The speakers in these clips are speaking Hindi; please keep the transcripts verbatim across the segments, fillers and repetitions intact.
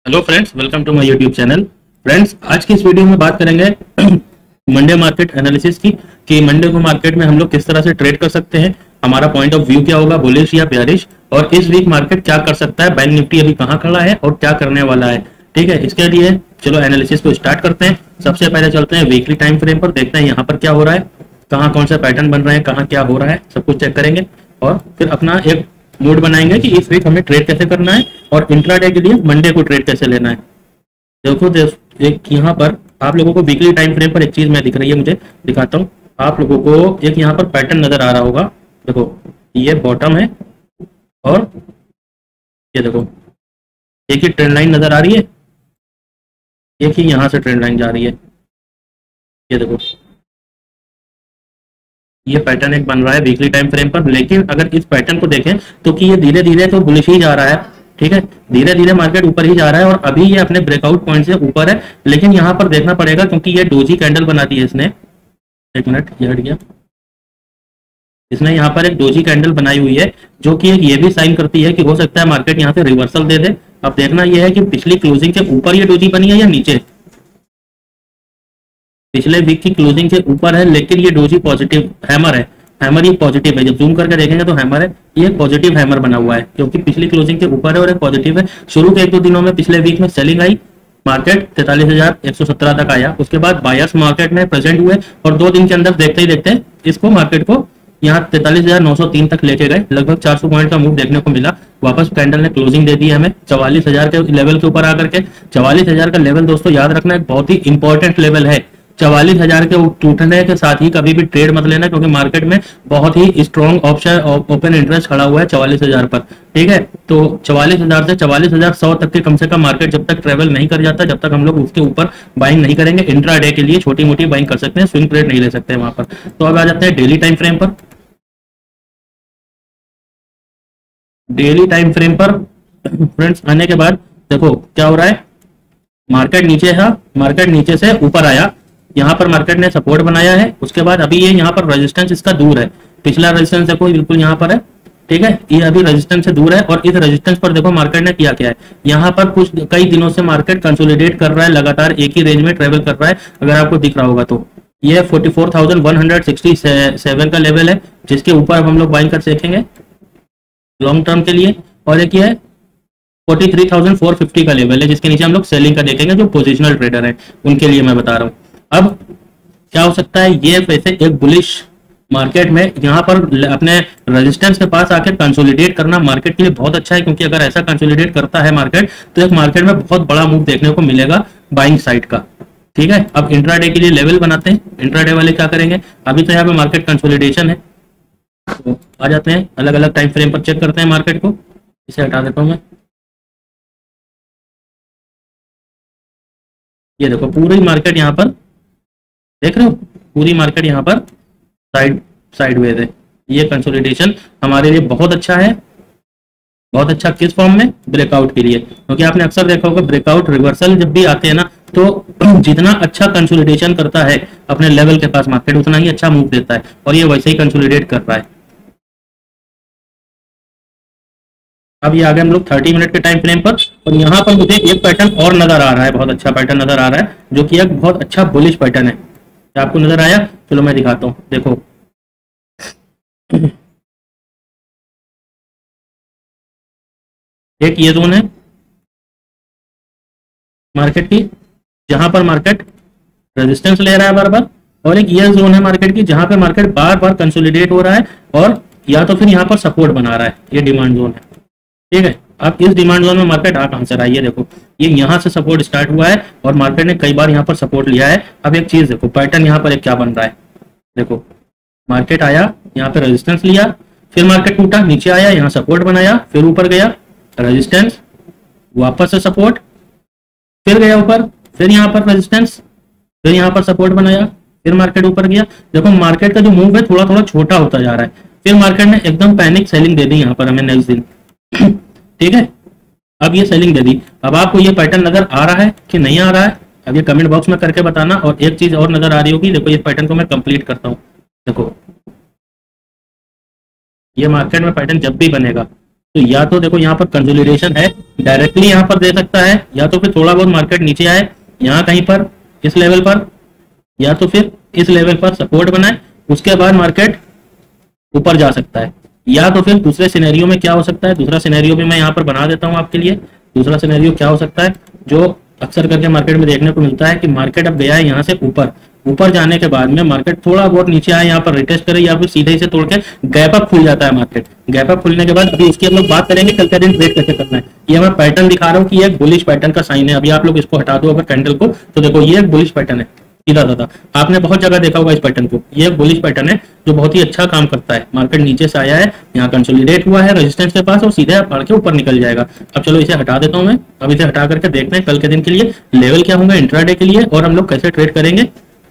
Hello friends, welcome to my YouTube channel. Friends, आज की इस वीडियो में बात करेंगे मंडे मार्केट एनालिसिस की कि मंडे को मार्केट में हम लोग किस तरह से ट्रेड कर सकते हैं, हमारा पॉइंट ऑफ व्यू क्या होगा, बुलिश या बेयरिश, और इस वीक मार्केट क्या कर सकता है, बैंक निफ्टी अभी कहाँ खड़ा है और क्या करने वाला है। ठीक है, इसके लिए चलो एनालिसिस को स्टार्ट करते हैं। सबसे पहले चलते हैं वीकली टाइम फ्रेम पर, देखते हैं यहाँ पर क्या हो रहा है, कहाँ कौन सा पैटर्न बन रहे हैं, कहाँ क्या हो रहा है, सब कुछ चेक करेंगे और फिर अपना एक मूड बनाएंगे कि इस वीक हमें ट्रेड कैसे करना है और इंट्राडे के लिए मंडे को ट्रेड कैसे लेना है। देखो देख- एक यहाँ पर आप लोगों को वीकली टाइम फ्रेम पर एक चीज मैं दिख रही है, मुझे दिखाता हूँ। आप लोगों को एक यहाँ पर पैटर्न नजर आ रहा होगा। देखो, ये बॉटम है और ये देखो एक ही ट्रेंड लाइन नजर आ रही है, एक ही यहाँ से ट्रेंड लाइन जा रही है। ये देखो, ये पैटर्न एक बन रहा है वीकली टाइम फ्रेम पर। लेकिन अगर इस पैटर्न को देखें तो कि ये धीरे धीरे तो बुलिश ही जा रहा है। ठीक है, धीरे धीरे मार्केट ऊपर ही जा रहा है और अभी ये अपने ब्रेकआउट पॉइंट से ऊपर है। लेकिन यहाँ पर देखना पड़ेगा क्योंकि ये डोजी कैंडल बना दी है इसने। एक मिनट, ये हट गया। इसने यहाँ पर एक डोजी कैंडल बनाई हुई है जो कि एक ये भी साइन करती है कि हो सकता है मार्केट यहाँ से रिवर्सल दे दे। अब देखना यह है कि पिछली क्लोजिंग के ऊपर ये डोजी बनी है या नीचे। पिछले वीक की क्लोजिंग से ऊपर है, लेकिन ये डोजी पॉजिटिव हैमर है। हैमर ही पॉजिटिव है, जब जूम करके देखेंगे तो हैमर है। ये पॉजिटिव हैमर बना हुआ है क्योंकि पिछली क्लोजिंग के ऊपर है और एक पॉजिटिव है। शुरू के एक दो दिनों में पिछले वीक में सेलिंग आई, मार्केट तैतालीस हजार एक सौ सत्रह तक आया। उसके बाद बायर्स मार्केट में प्रेजेंट हुए और दो दिन के अंदर देखते ही देखते इसको मार्केट को यहाँ तैतालीस हजार नौ सौ तीन तक लेके गए। लगभग चार सौ पॉइंट का मूव देखने को मिला। वापस कैंडल ने क्लोजिंग दे दी हमें चवालीस हजार के लेवल के ऊपर आकर के। चवालीस हजार का लेवल दोस्तों याद रखना एक बहुत ही इंपॉर्टेंट लेवल है। चवालीस हजार के टूटने के साथ ही कभी भी ट्रेड मत लेना क्योंकि मार्केट में बहुत ही स्ट्रॉन्ग ऑप्शन ओपन इंटरेस्ट खड़ा हुआ है चवालीस हजार पर। ठीक है, तो चवालीस हजार से चवालीस हजार सौ तक के कम से कम मार्केट जब तक ट्रेवल नहीं कर जाता, जब तक हम लोग उसके ऊपर बाइंग नहीं करेंगे। इंट्रा डे के लिए छोटी मोटी बाइंग कर सकते हैं, स्विंग ट्रेड नहीं ले सकते वहां पर। तो अब आ जाते हैं डेली टाइम फ्रेम पर। डेली टाइम फ्रेम पर फ्रेंड्स आने के बाद देखो क्या हो रहा है। मार्केट नीचे है, मार्केट नीचे से ऊपर आया, यहाँ पर मार्केट ने सपोर्ट बनाया है। उसके बाद अभी ये यहाँ पर रेजिस्टेंस इसका दूर है। पिछला रेजिस्टेंस देखो बिल्कुल यहाँ पर है। ठीक है, ये अभी रेजिस्टेंस से दूर है और इस रेजिस्टेंस पर देखो मार्केट ने किया क्या है। यहाँ पर कुछ कई दिनों से मार्केट कंसोलिडेट कर रहा है, लगातार एक ही रेंज में ट्रेवल कर रहा है। अगर आपको दिख रहा होगा तो ये forty four thousand one hundred sixty seven का लेवल है जिसके ऊपर हम लोग बाइंग कर सीखेंगे लॉन्ग टर्म के लिए। और एक ये है forty three thousand four fifty का लेवल है जिसके नीचे हम लोग सेलिंग का देखेंगे, जो पोजिशनल ट्रेडर है उनके लिए मैं बता रहा हूँ। अब क्या हो सकता है, ये वैसे एक बुलिश मार्केट में यहाँ पर अपने रेजिस्टेंस के पास आके कंसोलिडेट करना मार्केट के लिए बहुत अच्छा है क्योंकि अगर ऐसा कंसोलिडेट करता है मार्केट तो एक मार्केट में बहुत बड़ा मूव देखने को मिलेगा बाइंग साइड का। ठीक है, अब इंट्राडे के लिए लेवल बनाते हैं। इंट्राडे वाले क्या करेंगे, अभी तो यहाँ पे मार्केट कंसोलिडेशन है, तो आ जाते हैं अलग अलग टाइम फ्रेम पर चेक करते हैं मार्केट को। इसे हटा देता हूं मैं। ये देखो पूरी मार्केट यहाँ पर देख रहे हो, पूरी मार्केट यहाँ पर साइड साइडवेज है। ये कंसोलिडेशन हमारे लिए बहुत अच्छा है। बहुत अच्छा किस फॉर्म में, ब्रेकआउट के लिए, क्योंकि आपने अक्सर देखा होगा ब्रेकआउट रिवर्सल जब भी आते हैं ना तो जितना अच्छा कंसोलिडेशन करता है अपने लेवल के पास मार्केट उतना ही अच्छा मूव देता है और ये वैसे ही कंसोलिडेट कर रहा है। अब ये आ गए हम लोग थर्टी मिनट के टाइम फ्रेम पर और यहाँ पर मुझे एक पैटर्न और नजर आ रहा है, बहुत अच्छा पैटर्न नजर आ रहा है जो कि एक बहुत अच्छा बुलिश पैटर्न है। क्या आपको नजर आया? चलो मैं दिखाता हूँ। देखो एक ये जोन है मार्केट की जहां पर मार्केट रेजिस्टेंस ले रहा है बार बार, और एक ये जोन है मार्केट की जहां पे मार्केट बार बार कंसोलिडेट हो रहा है और या तो फिर यहाँ पर सपोर्ट बना रहा है। ये डिमांड जोन है। ठीक है, अब इस डिमांड जोन में मार्केट आ कहां से रहा है, ये देखो ये यहाँ से सपोर्ट स्टार्ट हुआ है और मार्केट ने कई बार यहाँ पर सपोर्ट लिया है। अब एक चीज देखो, पैटर्न यहाँ पर एक क्या बन रहा है। देखो मार्केट आया, यहाँ पे रेजिस्टेंस लिया, फिर मार्केट टूटा, नीचे आया, यहाँ सपोर्ट बनाया, फिर ऊपर गया, रेजिस्टेंस, वापस से सपोर्ट, फिर गया ऊपर, फिर यहाँ पर रेजिस्टेंस, फिर यहाँ पर सपोर्ट बनाया, फिर मार्केट ऊपर गया। देखो मार्केट का जो मूव है थोड़ा थोड़ा छोटा होता जा रहा है। फिर मार्केट ने एकदम पैनिक सेलिंग दे दी यहाँ पर हमें नेक्स्ट दिन। ठीक है, अब ये सेलिंग दे दी। अब आपको ये पैटर्न नजर आ रहा है कि नहीं आ रहा है, अब ये कमेंट बॉक्स में करके बताना। और एक चीज और नजर आ रही होगी, देखो ये पैटर्न को मैं कंप्लीट करता हूँ। देखो ये मार्केट में पैटर्न जब भी बनेगा तो या तो देखो यहाँ पर कंसोलिडेशन है, डायरेक्टली यहाँ पर दे सकता है, या तो फिर थोड़ा बहुत मार्केट नीचे आए यहाँ कहीं पर इस लेवल पर, या तो फिर इस लेवल पर सपोर्ट बनाए, उसके बाद मार्केट ऊपर जा सकता है। या तो फिर दूसरे सिनेरियो में क्या हो सकता है, दूसरा सिनेरियो भी मैं यहाँ पर बना देता हूँ आपके लिए। दूसरा सिनेरियो क्या हो सकता है, जो अक्सर करके मार्केट में देखने को मिलता है कि मार्केट अब गया है यहाँ से ऊपर, ऊपर जाने के बाद में मार्केट थोड़ा बहुत नीचे आए, यहाँ पर रिटेस्ट करे, या फिर सीधे से तोड़ के गैप अप खुल जाता है मार्केट। गैप अप खुलने के बाद अभी इसकी हम लोग बात करेंगे कल का दिन ट्रेड कैसे करना है। ये मैं पैटर्न दिखा रहा हूँ कि ये एक बुलिश पैटर्न का साइन है। अभी आप लोग इसको हटा दो अगर कैंडल को, तो देखो ये एक बुलिश पैटर्न है सीधा साधा, आपने बहुत जगह देखा होगा इस पैटर्न को। ये एक बुलिश पैटर्न है जो बहुत ही अच्छा काम करता है। मार्केट नीचे से आया है, यहाँ कंसोलिडेट हुआ है रेजिस्टेंस के पास और सीधे बढ़ के ऊपर निकल जाएगा। अब चलो इसे हटा देता हूं मैं। अब इसे हटा करके देखते हैं कल के दिन के लिए लेवल क्या होंगे इंट्राडे के लिए, और हम लोग कैसे ट्रेड करेंगे।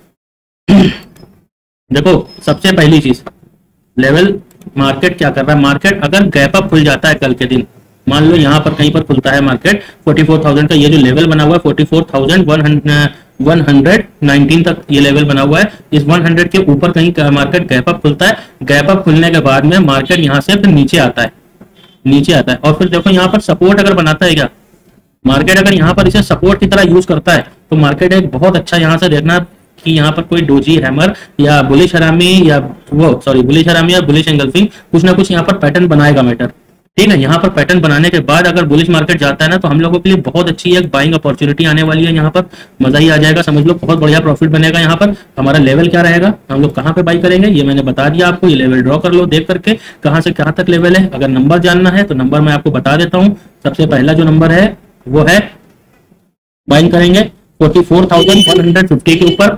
देखो सबसे पहली चीज, लेवल मार्केट क्या कर रहा है। मार्केट अगर गैप अप खुल जाता है कल के दिन, मान लो यहाँ पर कहीं पर खुलता है मार्केट चौवालीस हज़ार का, ये जो लेवल बना हुआ है चौवालीस हज़ार एक सौ उन्नीस तक ये लेवल बना हुआ है। इस सौ के ऊपर कहीं मार्केट गैप अप खुलता है, गैप अप खुलने के बाद में मार्केट यहाँ से फिर नीचे आता है, नीचे आता है और फिर देखो यहाँ पर सपोर्ट अगर बनाता है क्या, मार्केट अगर यहाँ पर इसे सपोर्ट की तरह यूज करता है तो मार्केट एक बहुत अच्छा, यहाँ से देखना कि यहाँ पर कोई डोजी हैमर या बुलिश हरामी या वो सॉरी बुलिश हरामी या बुलिश एंगल्फिंग कुछ ना कुछ यहाँ पर पैटर्न बनाएगा मैटर, ठीक है। यहाँ पर पैटर्न बनाने के बाद अगर बुलिश मार्केट जाता है ना, तो हम लोगों के लिए बहुत अच्छी एक बाइंग अपॉर्चुनिटी आने वाली है। यहाँ पर मजा ही आ जाएगा, समझ लो बहुत बढ़िया प्रॉफिट बनेगा। यहाँ पर हमारा लेवल क्या रहेगा, हम लोग कहाँ पे बाई करेंगे ये मैंने बता दिया आपको। ये लेवल ड्रॉ कर लो देख करके कहाँ से कहाँ तक लेवल है। अगर नंबर जानना है तो नंबर मैं आपको बता देता हूँ। सबसे पहला जो नंबर है वो है बाइंग करेंगे forty four thousand one hundred fifty के ऊपर,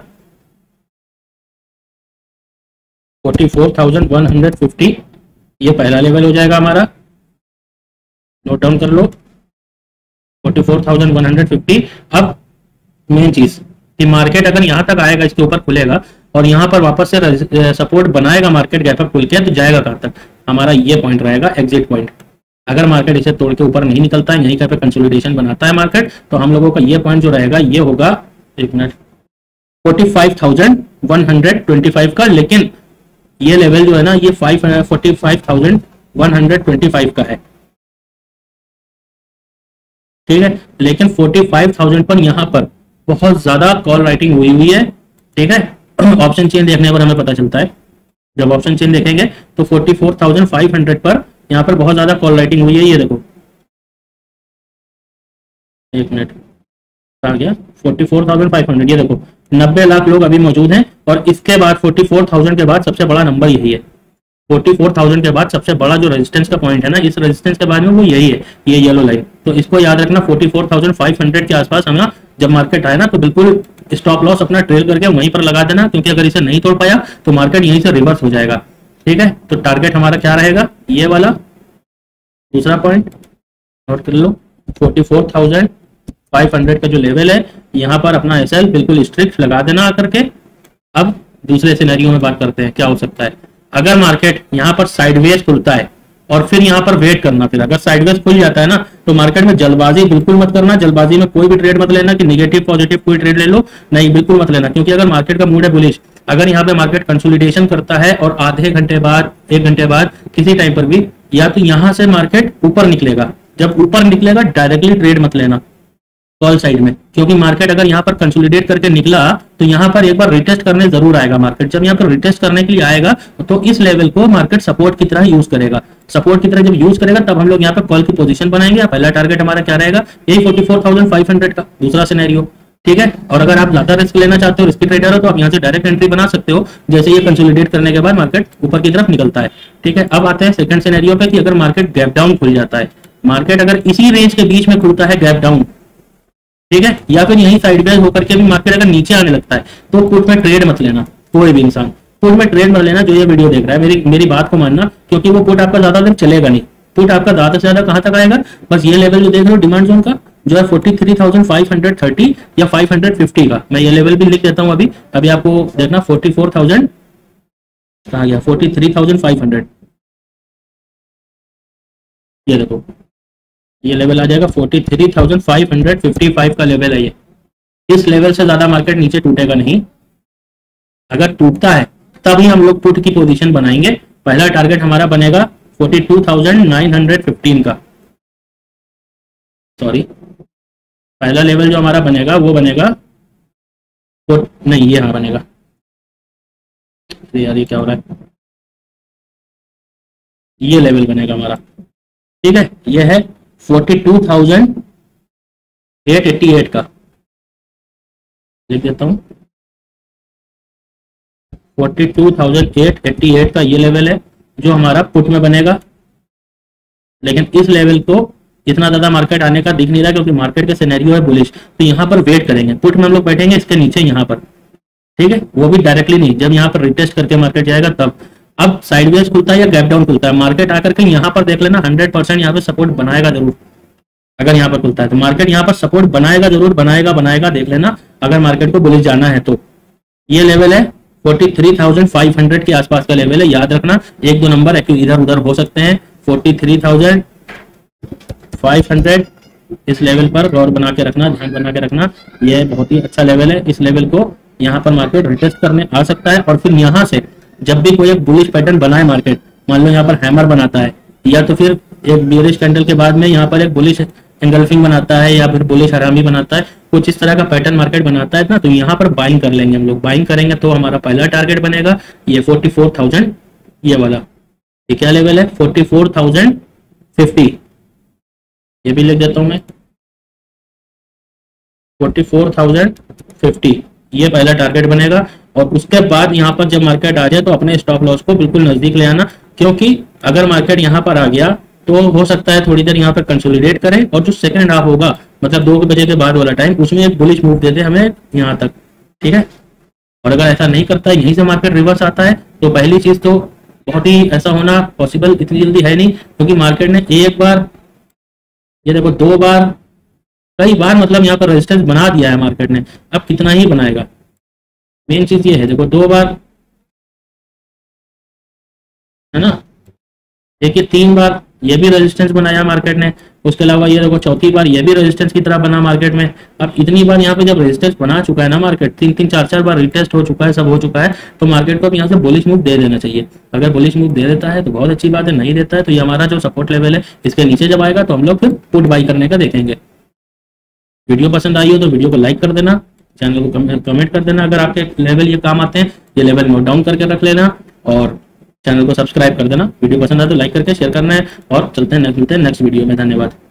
forty four thousand one hundred fifty ये पहला लेवल हो जाएगा हमारा, नोट डाउन कर लो forty four thousand one hundred fifty. अब मेन चीज कि मार्केट अगर यहां तक आएगा, इसके ऊपर खुलेगा और यहां पर वापस से सपोर्ट बनाएगा मार्केट गैप अप खुल के, तो जाएगा कहां तक, हमारा ये पॉइंट रहेगा एग्जिट पॉइंट। अगर मार्केट इसे तोड़ के ऊपर नहीं निकलता है, यहीं कहीं पे कंसोलिडेशन बनाता है मार्केट, तो हम लोगों का ये पॉइंट जो रहेगा ये होगा एक minute forty five thousand one hundred twenty five का। लेकिन ये लेवल जो है ना ये five forty five thousand one hundred twenty five का है, ठीक है। लेकिन फोर्टी फाइव थाउजेंड पर यहाँ पर बहुत ज्यादा कॉल राइटिंग हुई हुई है, ठीक है। ऑप्शन चेन देखने पर हमें पता चलता है, जब ऑप्शन चेन देखेंगे तो forty four thousand five hundred पर यहाँ पर बहुत ज्यादा कॉल राइटिंग हुई है। ये देखो एक मिनट आ गया forty four thousand five hundred, ये देखो नब्बे लाख लोग अभी मौजूद हैं। और इसके बाद फोर्टी फोर थाउजेंड के बाद सबसे बड़ा नंबर यही है, फोर्टी फोर थाउजेंड के बाद सबसे बड़ा जो रेजिस्टेंस का पॉइंट है ना, इस रेजिस्टेंस के बाद में वो यही है, ये येलो लाइन। तो इसको याद रखना forty four thousand five hundred के आसपास हमें जब मार्केट आए ना, तो बिल्कुल स्टॉप लॉस अपना ट्रेल करके वहीं पर लगा देना, क्योंकि अगर इसे नहीं तोड़ पाया तो मार्केट यहीं से रिवर्स हो जाएगा, ठीक है। तो टारगेट हमारा क्या रहेगा, ये वाला दूसरा पॉइंट नोट कर लो, forty four thousand five hundred का जो लेवल है, यहाँ पर अपना एसएल बिल्कुल स्ट्रिक्ट लगा देना आकर के। अब दूसरे सिनेरियो में बात करते हैं क्या हो सकता है। अगर मार्केट यहाँ पर साइडवेज खुलता है और फिर यहाँ पर वेट करना, फिर अगर साइडवेज खुल जाता है ना, तो मार्केट में जल्दबाजी बिल्कुल मत करना। जल्दबाजी में कोई भी ट्रेड मत लेना कि निगेटिव पॉजिटिव कोई ट्रेड ले लो, नहीं बिल्कुल मत लेना। क्योंकि अगर मार्केट का मूड है बुलिश, अगर यहाँ पे मार्केट कंसोलिडेशन करता है और आधे घंटे बाद एक घंटे बाद किसी टाइम पर भी, या तो यहाँ से मार्केट ऊपर निकलेगा, जब ऊपर निकलेगा डायरेक्टली ट्रेड मत लेना कॉल साइड में, क्योंकि मार्केट अगर यहाँ पर कंसोलिडेट करके निकला तो यहाँ पर एक बार रिटेस्ट करने जरूर आएगा मार्केट। जब यहाँ पर रिटेस्ट करने के लिए आएगा तो इस लेवल को मार्केट सपोर्ट की तरह यूज करेगा। सपोर्ट की तरह जब यूज करेगा तब हम लोग यहाँ पर कॉल की पोजीशन बनाएंगे। पहला टारगेट हमारा क्या रहेगा, यही forty four thousand five hundred का दूसरा सिनेरियो, ठीक है। और अगर आप ज्यादा रिस्क लेना चाहते हो, रिस्की ट्रेडर हो, तो आप यहाँ से डायरेक्ट एंट्री बना सकते हो जैसे ये कंसोलिडेट करने के बाद मार्केट ऊपर की तरफ निकलता है, ठीक है। अब आते हैं सेकंड सिनेरियो पे कि अगर मार्केट गैप डाउन खुल जाता है, मार्केट अगर इसी रेंज के बीच में खुलता है गैप डाउन, ठीक है, या फिर यही साइडवेज होकर के भी मार्केट अगर नीचे आने लगता है, तो पुट में ट्रेड मत लेना कोई भी इंसान, पुट में ट्रेड मत लेना। जो ये वीडियो देख रहा है मेरी मेरी बात को मानना, क्योंकि वो पुट आपका ज्यादा दिन चलेगा नहीं। पुट आपका ज्यादा से ज्यादा कहां तक आएगा, बस ये लेवल जो देख रहे हो डिमांड जोन का जो है forty three thousand five hundred thirty या फाइव हंड्रेड फिफ्टी का, मैं ये लेवल भी लिख देता हूं अभी अभी आपको देखना। फोर्टी फोर थाउजेंड कहा गया forty three thousand five hundred, ये देखो ये लेवल आ जाएगा forty three thousand five hundred fifty five का लेवल है ये। इस लेवल से ज्यादा मार्केट नीचे टूटेगा नहीं। अगर टूटता है तभी हम लोग पुट की पोजीशन बनाएंगे। पहला टारगेट हमारा बनेगा forty two thousand nine hundred fifteen का, सॉरी पहला लेवल जो हमारा बनेगा वो बनेगा नहीं, ये हाँ बनेगा, यार ये क्या हो रहा है, ये लेवल बनेगा हमारा, ठीक है। ये है forty two thousand eight eighty eight का, लिख देता हूँ, forty two thousand eight eighty eight का ये लेवल है जो हमारा पुट में बनेगा। लेकिन इस लेवल को इतना ज्यादा मार्केट आने का दिख नहीं रहा क्योंकि मार्केट का सिनेरियो है बुलिश, तो यहाँ पर वेट करेंगे, पुट में हम लोग बैठेंगे इसके नीचे यहाँ पर, ठीक है, वो भी डायरेक्टली नहीं, जब यहाँ पर रिटेस्ट करके मार्केट जाएगा तब। अब साइडवेज खुलता है या गैप डाउन खुलता है, मार्केट आकर के यहाँ पर देख लेना, हंड्रेड परसेंट यहाँ पे सपोर्ट बनाएगा जरूर। अगर यहाँ पर खुलता है तो मार्केट यहाँ पर सपोर्ट बनाएगा जरूर, बनाएगा बनाएगा देख लेना, अगर मार्केट को बुलिश जाना है तो। ये लेवल है forty three thousand five hundred के आसपास का लेवल है, याद रखना, एक दो नंबर इधर उधर हो सकते हैं। Forty three thousand five hundred इस लेवल पर गौर बना के रखना, ध्यान बना के रखना, यह बहुत ही अच्छा लेवल है। इस लेवल को यहाँ पर मार्केट रिटेस्ट करने आ सकता है और फिर यहाँ से जब भी कोई एक बुलिश पैटर्न बनाए मार्केट, मान लो यहाँ पर हैमर बनाता है या तो फिर एक बेरिश कैंडल के बाद में यहाँ पर एक बुलिश एंगल्फिंग बनाता है या फिर बुलिश हरामी बनाता है, कुछ इस तरह का पैटर्न मार्केट बनाता है ना, तो यहाँ पर बाइंग कर लेंगे हम लोग। बाइंग करेंगे तो हमारा पहला टारगेट बनेगा ये फोर्टी फोर थाउजेंड, ये वाला, ये क्या लेवल है, फोर्टी फोर थाउजेंड फिफ्टी, ये भी लिख देता हूं मैं, फोर्टी फोर थाउजेंड फिफ्टी, ये पहला टारगेट बनेगा। और उसके बाद यहाँ पर जब मार्केट आ जाए तो अपने स्टॉप लॉस को बिल्कुल नजदीक ले आना, क्योंकि अगर मार्केट यहाँ पर आ गया तो हो सकता है थोड़ी देर यहाँ पर कंसोलिडेट करे और जो सेकंड हाफ होगा मतलब दो बजे के बाद वाला टाइम, उसमें एक बुलिश मूव दे दे हमें यहाँ तक, ठीक है। और अगर ऐसा नहीं करता है, यहीं से मार्केट रिवर्स आता है, तो पहली चीज तो बहुत ही ऐसा होना पॉसिबल इतनी जल्दी है नहीं, क्योंकि मार्केट ने एक बार, ये देखो दो बार, कई बार मतलब यहाँ पर रेजिस्टेंस बना दिया है मार्केट ने, अब कितना ही बनाएगा, मेन चीज ये है। देखो दो बार है ना, देखिए तीन बार ये भी रेजिस्टेंस बनाया मार्केट ने, उसके अलावा ये देखो चौथी बार ये भी रेजिस्टेंस की तरह बना मार्केट में। अब इतनी बार यहाँ पे जब रेजिस्टेंस बना चुका है ना मार्केट, तीन तीन चार चार बार रिटेस्ट हो चुका है, सब हो चुका है, तो मार्केट को अब यहाँ से बुलिश मूव दे देना चाहिए। अगर बुलिश मूव दे देता है तो बहुत अच्छी बात है, नहीं देता है तो ये हमारा जो सपोर्ट लेवल है इसके नीचे जब आएगा तो हम लोग फिर पुट बाई करने का देखेंगे। वीडियो पसंद आई हो तो वीडियो को लाइक कर देना, चैनल को कमेंट कर देना, अगर आपके लेवल ये काम आते हैं ये लेवल नोट डाउन करके रख लेना और चैनल को सब्सक्राइब कर देना। वीडियो पसंद आए तो लाइक करके शेयर करना है और चलते हैं मिलते हैं नेक्स्ट वीडियो में। धन्यवाद।